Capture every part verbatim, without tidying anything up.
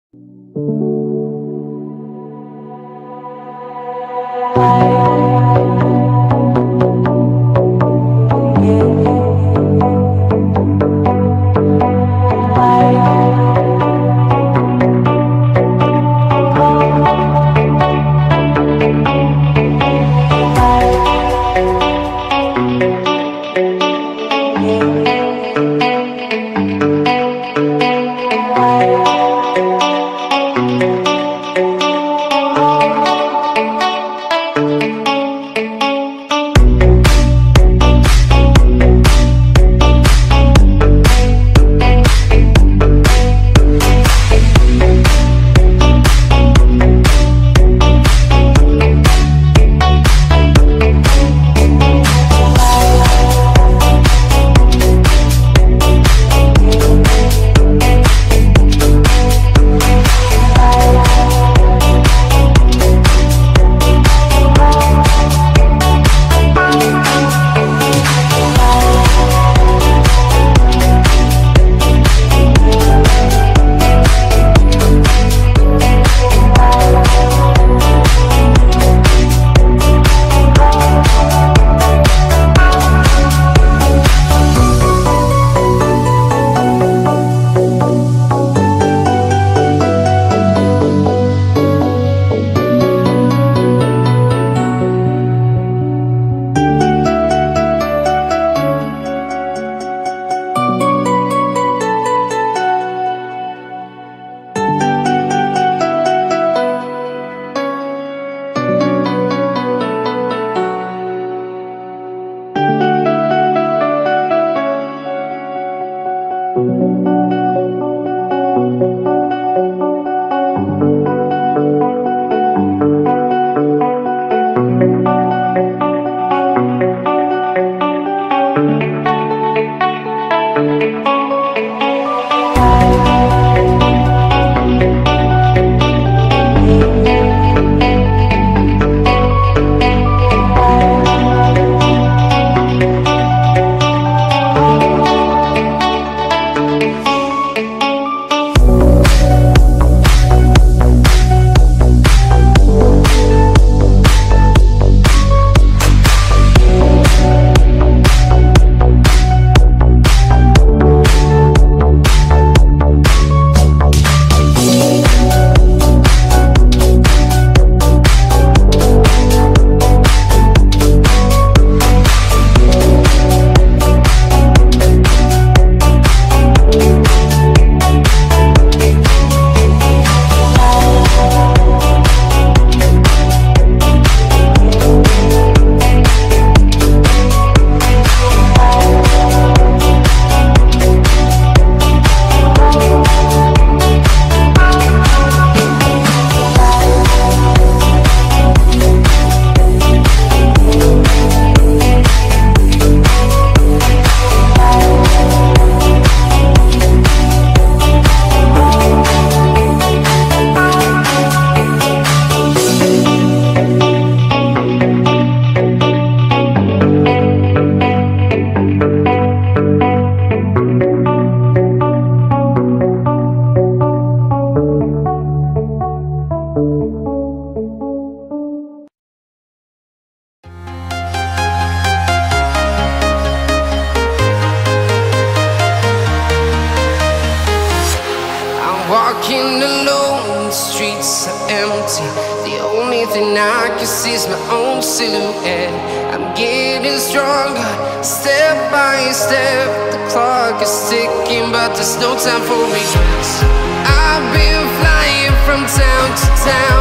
Walking alone, the streets are empty. The only thing I can see is my own silhouette. I'm getting stronger, step by step. The clock is ticking, but there's no time for regrets. I've been flying from town to town,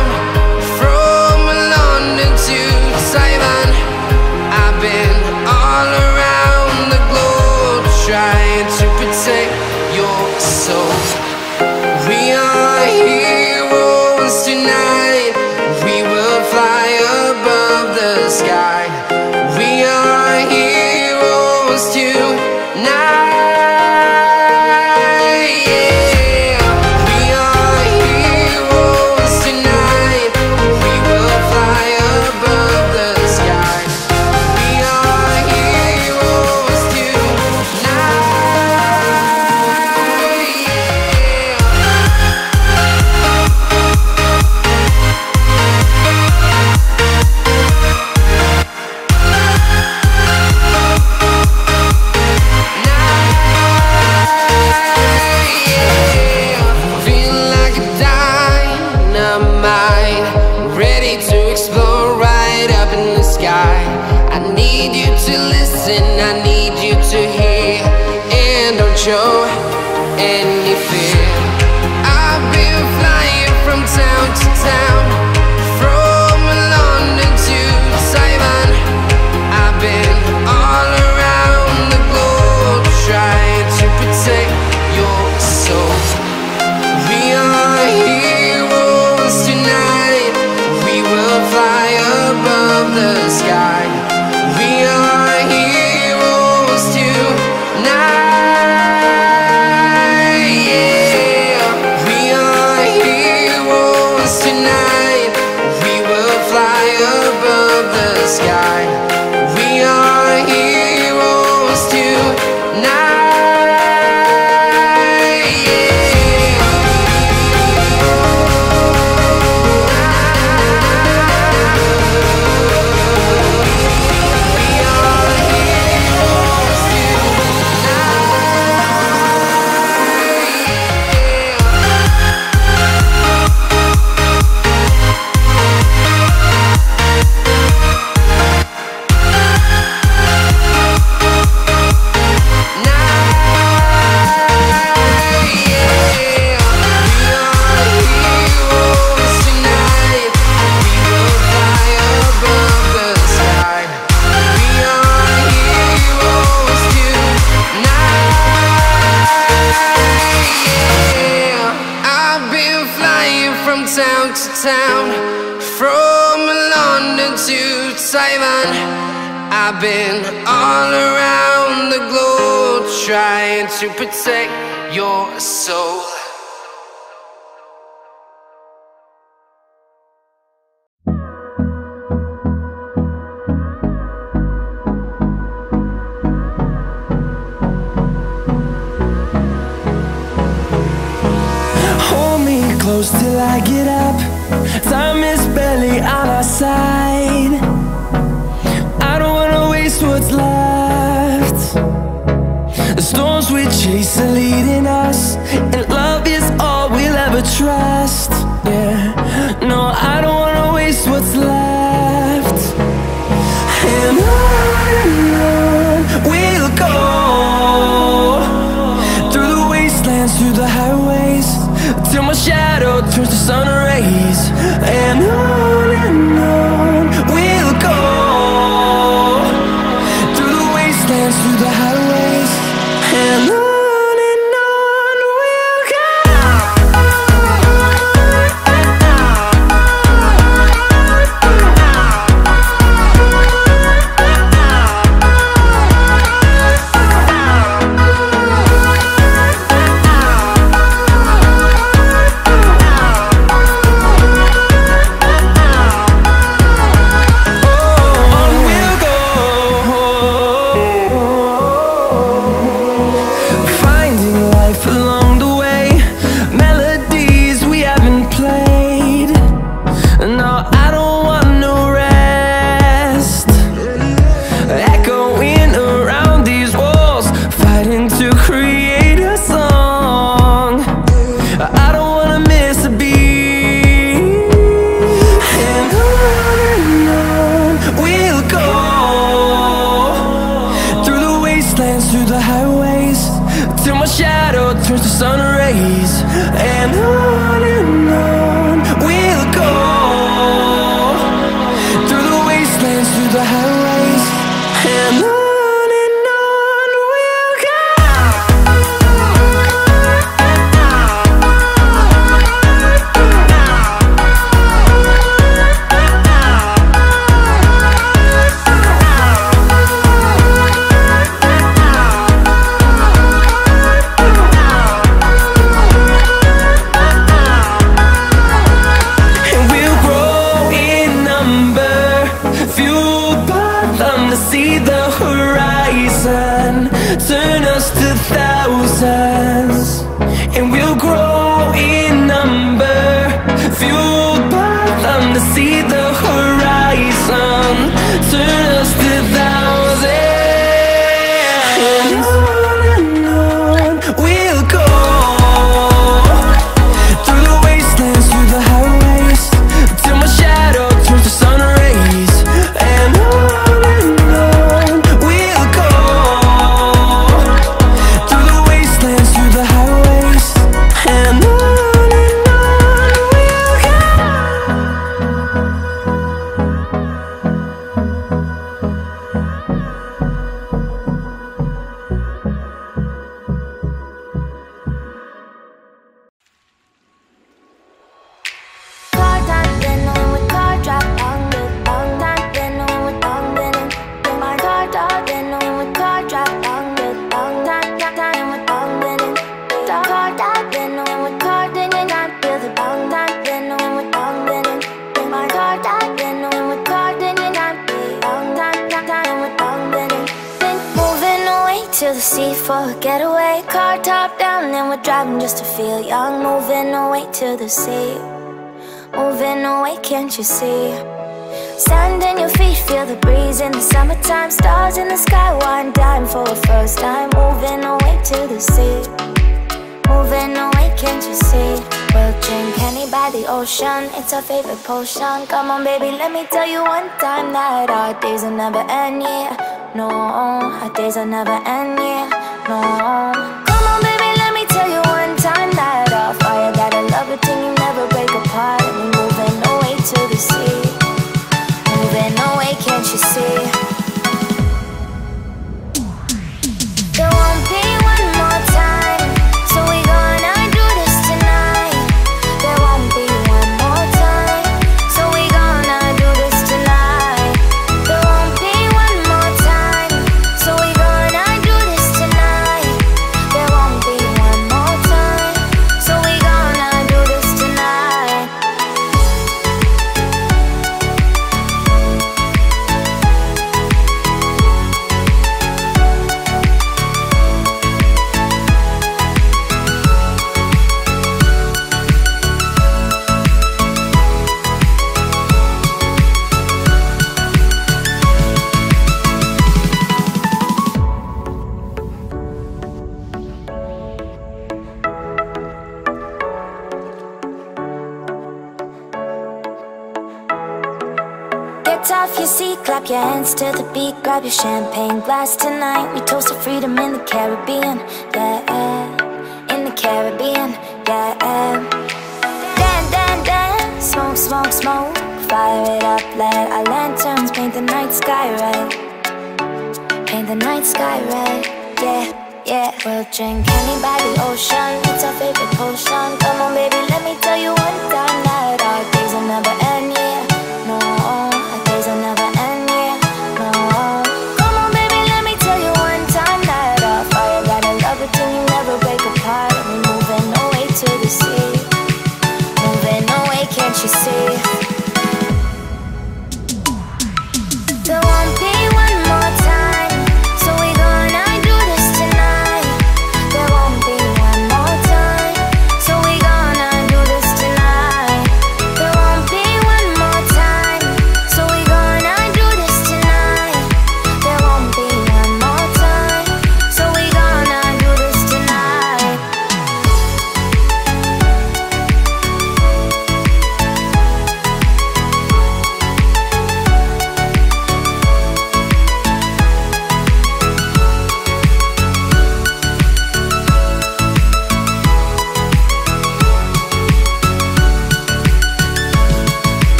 from London to Taiwan. I've been all around the globe, trying to protect your soul. We are heroes tonight. We will fly above the sky. We are heroes tonight. Yeah. We are heroes tonight. We will fly above the sky. We are heroes tonight. Yeah. show any fear. I've been flying from town to town, from London to Taiwan. I've been all around the globe trying to protect your soul. We are heroes tonight. We will fly above the sky. We are heroes tonight. Yeah. We are heroes tonight. We will fly above the sky. We are heroes tonight. Town to town, from London to Taiwan. I've been all around the globe trying to protect your soul. Close till I get up, time is barely on our side. I don't wanna waste what's left. The storms we chase are leading us, and love is all we'll ever trust. Yeah, no, I don't wanna waste what's left. And on and on we'll go, through the wastelands, through the highways, till my shadow turns to sun rays. And on and on we'll go, through the wastelands, through the highways. And on and on we'll go. Through the highways, till my shadow turns to sun rays. And on and on we'll go, through the wastelands, through the highways. And on and on we'll go. See the horizon turn us to thousands, and we'll grow in number, fueled by them to see the horizon turn us to thousands. And on and on we'll go, through the wastelands, through the highways, till my shadow turns to sun rays. And on and on we'll go, through the wastelands, sea for a getaway. Car top down and we're driving just to feel young. Moving away to the sea, moving away, can't you see? Sand in your feet, feel the breeze in the summertime. Stars in the sky, one dime for a first time. Moving away to the sea, moving away, can't you see? We'll drink honey by the ocean, it's our favorite potion. Come on baby, let me tell you one time that our days will never end, yeah. No, our days will never end, yeah. No. Come on baby, let me tell you one time that our fire got a love it till you never break apart. And we're moving away to the sea, moving away, can't you see? There won't be one more time, so we gonna do this tonight. There won't be one more time, so we gonna do this tonight. There won't be one more time, so we gonna do this tonight. There won't be one more time, so we gonna do this tonight. Get off your seat, clap your hands to the beat. Grab your champagne glass tonight. We toast to freedom in the Caribbean, yeah, in the Caribbean, yeah. Dan, dan, dan, smoke, smoke, smoke. Fire it up, let our lanterns paint the night sky red. Paint the night sky red, yeah, yeah. We'll drink honey by the ocean, it's our favorite potion. Come on baby, let me tell you one time that our days will never end.